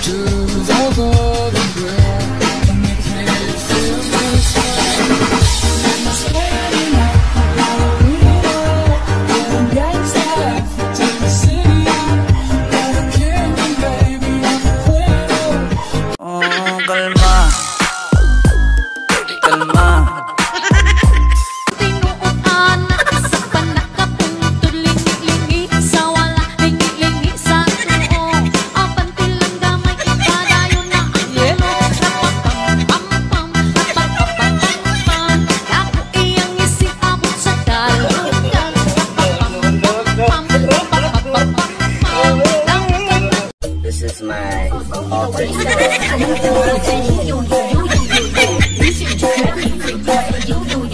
shoes all golden gray, and they tell you feel good swag. And it's Friday night, Halloween, getting gangsta to the city. Gotta kill me, baby, I'm a queen. Oh, kalma, kalma. This is my alter ego.